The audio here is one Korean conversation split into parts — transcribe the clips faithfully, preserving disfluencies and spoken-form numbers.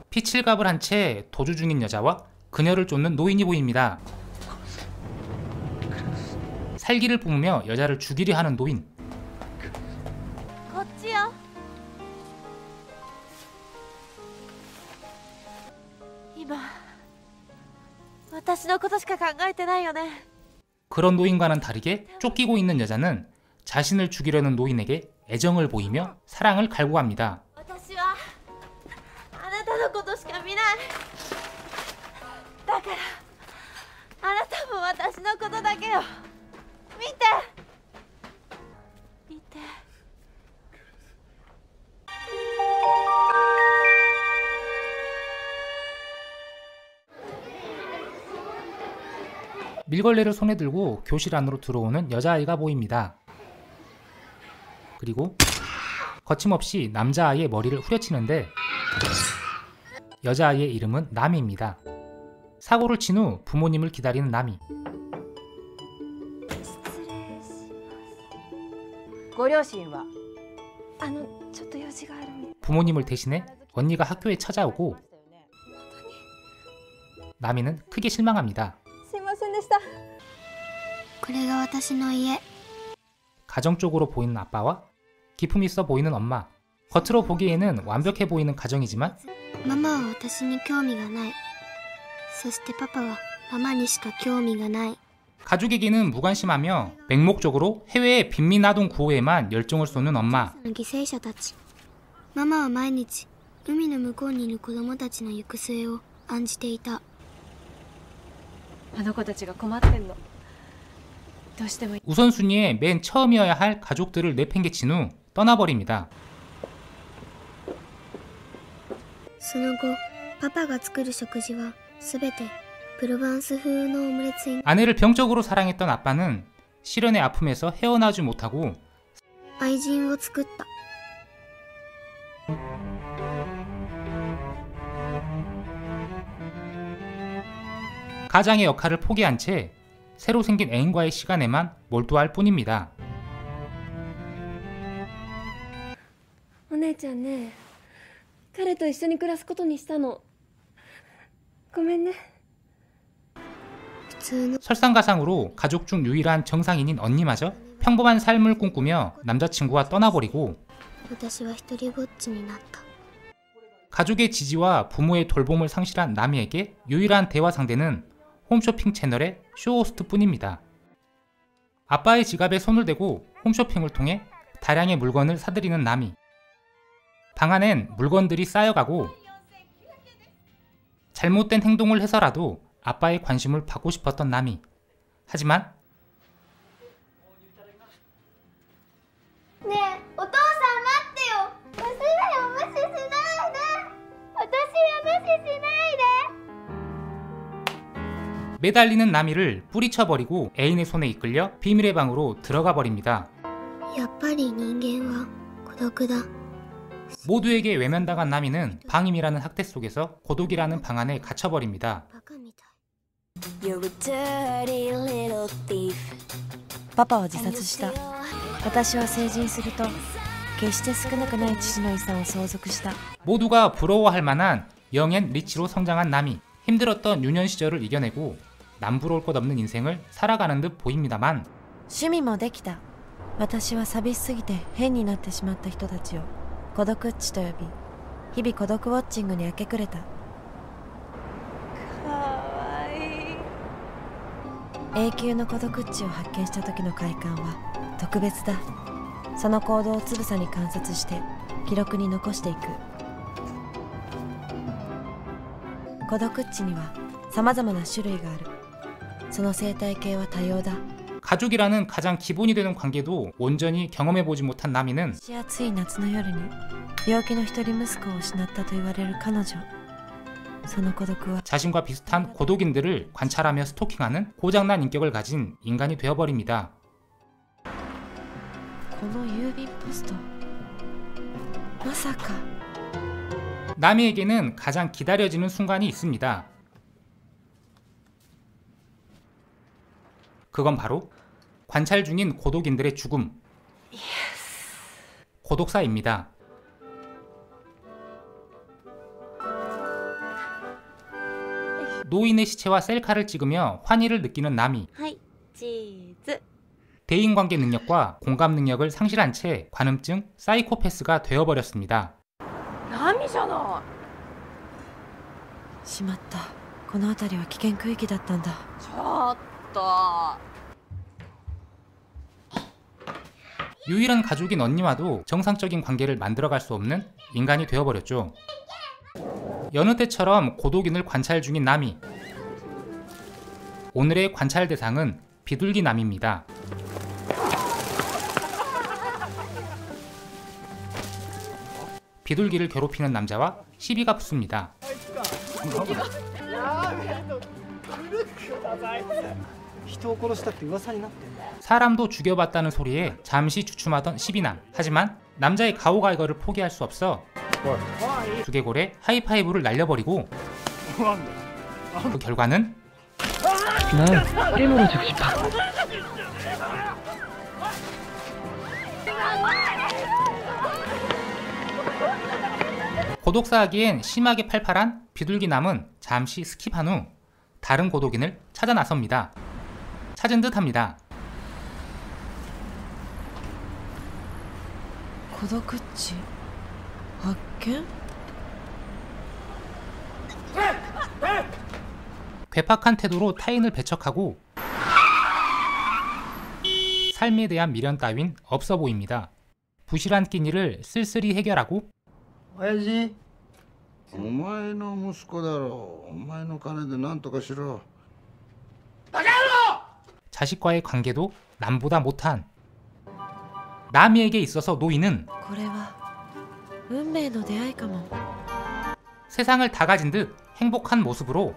피칠갑을 한 채 도주 중인 여자와 그녀를 쫓는 노인이 보입니다. 살기를 뿜으며 여자를 죽이려 하는 노인. こっちよ。今私のことしか考えてないよね。 그런 노인과는 다르게 쫓기고 있는 여자는 자신을 죽이려는 노인에게 애정을 보이며 사랑을 갈구합니다. 私はあなたのことしか見ない。だからあなたも私のことだけよ。見て見て。 밀걸레를 손에 들고 교실 안으로 들어오는 여자아이가 보입니다. 그리고 거침없이 남자아이의 머리를 후려치는데 여자아이의 이름은 나미입니다. 사고를 친 후 부모님을 기다리는 나미. ご両親はあのちょっと用事があるみたい。 부모님을 대신해 언니가 학교에 찾아오고 나미는 크게 실망합니다. すいませんでした。 これが私の家。 가정적으로 보이는 아빠와 기품 있어 보이는 엄마. 겉으로 보기에는 완벽해 보이는 가정이지만 ママは私に興味がない。そしてパパはママにしか興味がない。 가족에게는 무관심하며 맹목적으로 해외의 빈민 아동 구호에만 열정을 쏟는 엄마. 犠牲者たち。ママは毎日海の向こうにいる子供たちの行く末を案じていた。 あの子たちが困ってんの。どうしても。 우선순위에 맨 처음이어야 할 가족들을 내팽개친 후 떠나버립니다. その後、パパが作る食事はすべてプロヴァンス風のオムレツに。 아내를 병적으로 사랑했던 아빠는 실연의 아픔에서 헤어나오지 못하고 愛人を作った。 가장의 역할을 포기한 채 새로 생긴 애인과의 시간에만 몰두할 뿐입니다. お姉ちゃんね、彼と一緒に暮らすことにしたの。ごめんね。 설상가상으로 가족 중 유일한 정상인인 언니마저 평범한 삶을 꿈꾸며 남자친구와 떠나버리고 私は一人ぼっちになった。 가족의 지지와 부모의 돌봄을 상실한 나미에게 유일한 대화 상대는 홈쇼핑 채널의 쇼호스트 뿐입니다. 아빠의 지갑에 손을 대고 홈쇼핑을 통해 다량의 물건을 사들이는 나미. 방 안엔 물건들이 쌓여가고 잘못된 행동을 해서라도 아빠의 관심을 받고 싶었던 나미. 하지만 ねえ、お父さん待ってよ。娘を無視しないで。私を無視しないで。 매달리는 나미를 뿌리쳐버리고 애인의 손에 이끌려 비밀의 방으로 들어가 버립니다. やっぱり人間は孤独だ。 모두에게 외면당한 나미는 방임이라는 학대 속에서 고독이라는 방 안에 갇혀버립니다. バカみたい。 You're a dirty little thief. パパは自殺した。私は成人すると決して少なくない父の遺産を相続した。 모두가 부러워할 만한 영앤 리치로 성장한 나미. 힘들었던 유년 시절을 이겨내고 남부러울 것 없는 인생을 살아가는 듯 보입니다만 趣味もできた。私は寂しすぎて変になってしまった人たちを孤独っちと呼び、日々孤独ウォッチングに明け暮れた。 かわいい。 永久の孤独っちを発見した時の快感は特別だ。その行動をつぶさに観察して記録に残していく。孤独っちには様々な種類がある。その生態系は多様だ。 가족이라는 가장 기본이 되는 관계도 온전히 경험해보지 못한 나미는 蒸し暑い夏の夜に病気の一人息子を失ったと言われる彼女。その孤独は 자신과 비슷한 고독인들을 관찰하며 스토킹하는 고장난 인격을 가진 인간이 되어버립니다. この郵便ポスト、まさか。 나미에게는 가장 기다려지는 순간이 있습니다. 그건 바로 관찰 중인 고독인들의 죽음. 고독사입니다. 노인의 시체와 셀카를 찍으며 환희를 느끼는 나미. はいチーズ 대인관계 능력과 공감 능력을 상실한 채 관음증 사이코패스가 되어버렸습니다. 波じゃなしまった。この辺りは危険区域だったんだ。 いちょっと 유일한 가족인 언니와도 정상적인 관계를 만들어갈 수 없는 인간이 되어버렸죠. 여느 때처럼 고독인을 관찰 중인 나미. 오늘의 관찰 대상은 비둘기 남입니다. 비둘기를 괴롭히는 남자와 시비가 붙습니다. 사람도 죽여봤다는 소리에 잠시 주춤하던 시비남. 하지만 남자의 가오가이거를 포기할 수 없어 두개골에 하이파이브를 날려버리고 그 결과는 난 깨물어 주고 싶어. 고독사하기엔 심하게 팔팔한 비둘기남은 잠시 스킵한 후 다른 고독인을 찾아 나섭니다. 찾은 듯 합니다. 孤独地発見 괴팍한 태도로 타인을 배척하고 삶에 대한 미련 따윈 없어 보입니다. 부실한 끼니를 쓸쓸히 해결하고 親父お前の息子だろう。お前の金で何とかしろ。 자식과의 관계도 남보다 못한 나미에게 있어서 노인은 これは運命の出会いかも。 세상을 다 가진 듯 행복한 모습으로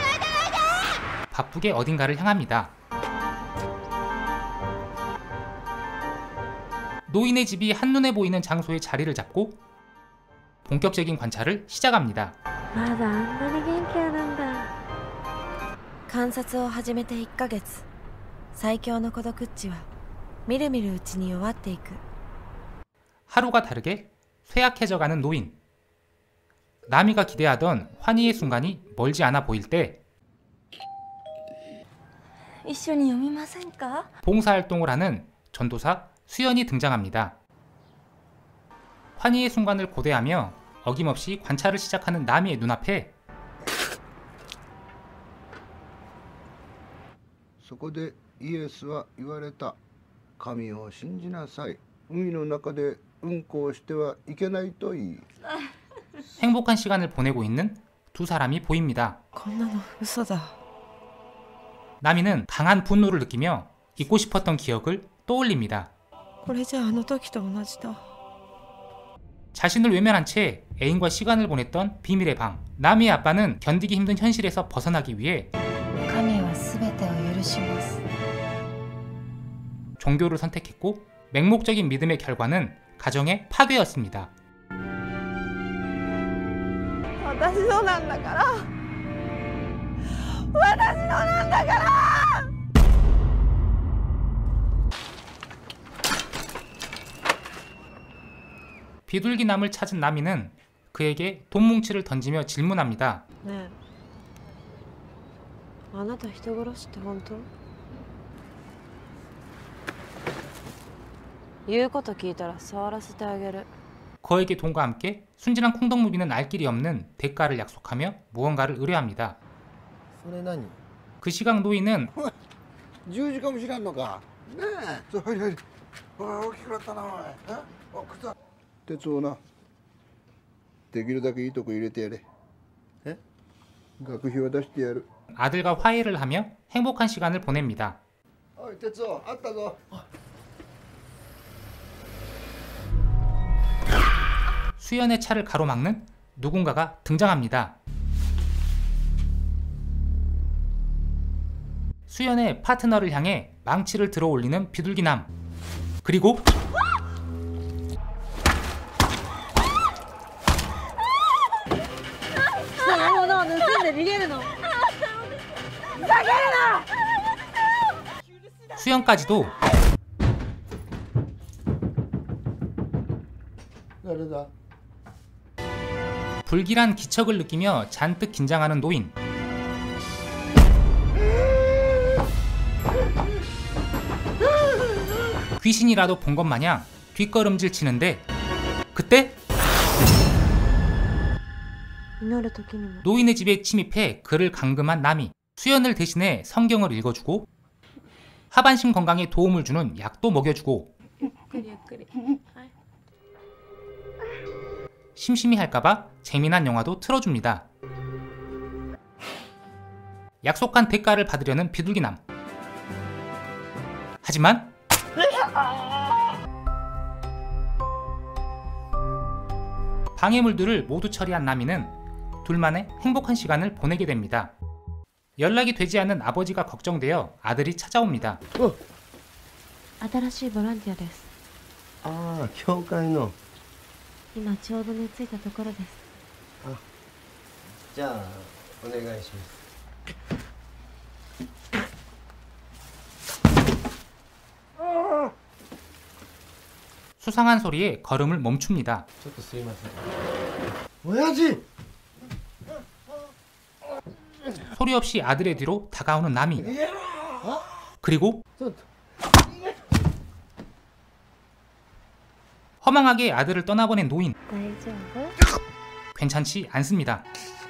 바쁘게 어딘가를 향합니다. 노인의 집이 한눈에 보이는 장소에 자리를 잡고 본격적인 관찰을 시작합니다. まだあんなに元気なんだ。観察を始めていっかげつ。最強の孤独っちはみるみるうちに弱っていく。 하루가 다르게 쇠약해져가는 노인. 나미가 기대하던 환희의 순간이 멀지 않아 보일 때 一緒に読みませんか？ 봉사활동을 하는 전도사 수연이 등장합니다. 환희의 순간을 고대하며 어김없이 관찰을 시작하는 나미의 눈앞에 そこでイエスは言われた。神を信じなさい。海の中でうんこをしてはいけないといい。 행복한 시간을 보내고 있는 두 사람이 보입니다. こんなの嘘だ。 나미는 강한 분노를 느끼며 잊고 싶었던 기억을 떠올립니다. これじゃあの時と同じだ。 자신을 외면한 채 애인과 시간을 보냈던 비밀의 방. 나미의 아빠는 견디기 힘든 현실에서 벗어나기 위해 神は全てを許します。 종교를 선택했고 맹목적인 믿음의 결과는 가정의 파괴였습니다. 私のなんだから。私のなんだから。 비둘기남을 찾은 나미는 그에게 돈 뭉치를 던지며 질문합니다. ねえ、あなた人殺しって本当？言うこと聞いたら触らせてあげる。 그에게 돈과 함께 순진한 콩덕무비는 알 길이 없는 대가를 약속하며 무언가를 의뢰합니다. それ何？ 그 시각 노인은 十字かもしれんのか。ねえ。そう入り入り。おい大きくなったなおい。え？お靴。鉄をな。できるだけいいとこ入れてやれ。え？学費は出してやる。 아들과 화해를 하며 행복한 시간을 보냅니다. おい鉄をあったぞ。 수연의 차를 가로막는 누군가가 등장합니다. 수연의 파트너를 향해 망치를 들어 올리는 비둘기남. 그리고 수연까지도 불길한 기척을 느끼며 잔뜩 긴장하는 노인. 귀신이라도 본 것 마냥 뒷걸음질 치는데 그때 노인의 집에 침입해 그를 감금한 나미. 수연을 대신해 성경을 읽어주고 하반신 건강에 도움을 주는 약도 먹여주고 심심히 할까봐 재미난 영화도 틀어줍니다. 약속한 대가를 받으려는 비둘기남. 하지만 방해물들을 모두 처리한 나미는 둘만의 행복한 시간을 보내게 됩니다. 연락이 되지 않은 아버지가 걱정되어 아들이 찾아옵니다. 어. 新しいボランティアです。 ああ、教会の。 今ちょうど寝ついたところです。 あ、じゃあお願いします。 수상한 소리에 걸음을 멈춥니다. 오야지! 소리 없이 아들의 뒤로 다가오는 나미. 그리고 허망하게 아들을 떠나보낸 노인. 괜찮지 않습니다.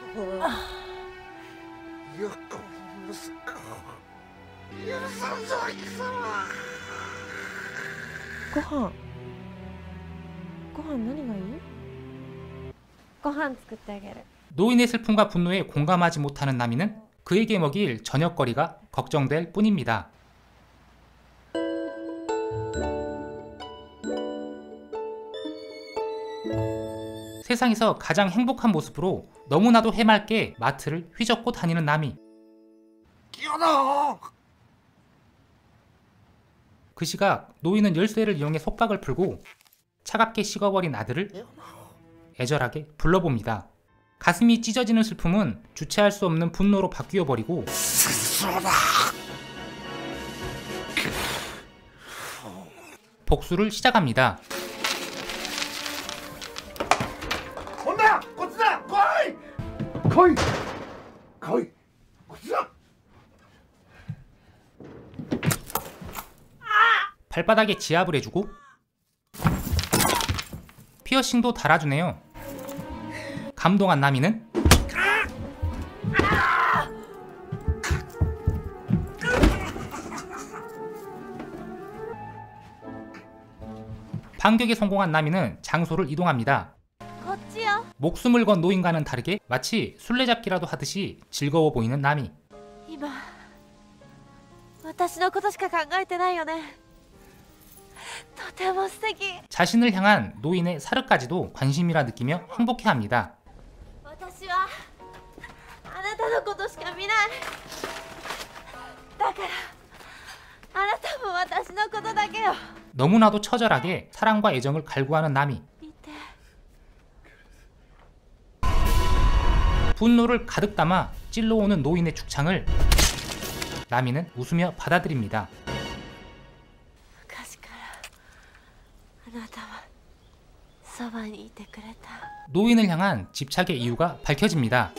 고항. 고항 뭐가いい? 고항 作ってあげる. 노인의 슬픔과 분노에 공감하지 못하는 나미는 그에게 먹일 저녁거리가 걱정될 뿐입니다. 세상에서 가장 행복한 모습으로 너무나도 해맑게 마트를 휘젓고 다니는 나미. 그 시각 노인은 열쇠를 이용해 속박을 풀고 차갑게 식어버린 아들을 애절하게 불러봅니다. 가슴이 찢어지는 슬픔은 주체할 수 없는 분노로 바뀌어버리고 복수를 시작합니다. 온다! 고치다! 거이! 거이! 거이! 고치다! 발바닥에 지압을 해주고 피어싱도 달아주네요. 감동한 나미는 반격에 성공한 나미는 장소를 이동합니다. 목숨을 건 노인과는 다르게 마치 술래잡기라도 하듯이 즐거워 보이는 나미. 자신을 향한 노인의 사르까지도 관심이라 느끼며 행복해합니다. 너무나도 처절하게 사랑과 애정을 갈구하는 나미. 분노를 가득 담아 찔러오는 노인의 축창을 나미는 웃으며 받아들입니다. 노인을 향한 집착의 이유가 밝혀집니다.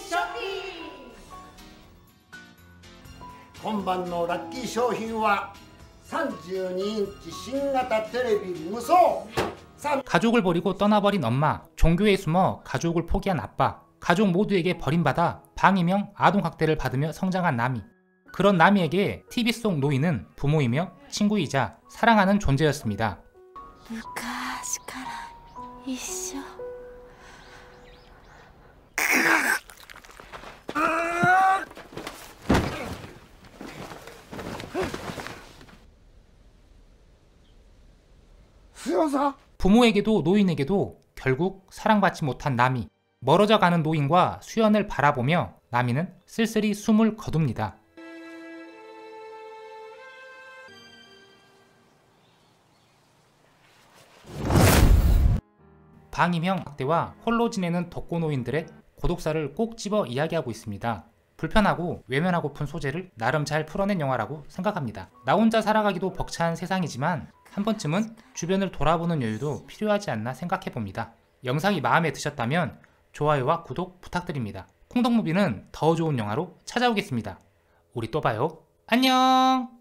今晩のラッキー商品はさんじゅうにインチ新型テレビ無双 가족을 버리고 떠나버린 엄마, 종교에 숨어 가족을 포기한 아빠, 가족 모두에게 버림받아 방임형 아동학대를 받으며 성장한 나미. 그런 나미에게 티비 속 노인은 부모이며 친구이자 사랑하는 존재였습니다. 부모에게도 노인에게도 결국 사랑받지 못한 나미. 멀어져가는 노인과 수연을 바라보며 나미는 쓸쓸히 숨을 거둡니다. 방임형 학대와 홀로 지내는 독거노인들의 고독사를 꼭 집어 이야기하고 있습니다. 불편하고 외면하고픈 소재를 나름 잘 풀어낸 영화라고 생각합니다. 나 혼자 살아가기도 벅찬 세상이지만 한 번쯤은 주변을 돌아보는 여유도 필요하지 않나 생각해봅니다. 영상이 마음에 드셨다면 좋아요와 구독 부탁드립니다. 콩덕무비는 더 좋은 영화로 찾아오겠습니다. 우리 또 봐요. 안녕!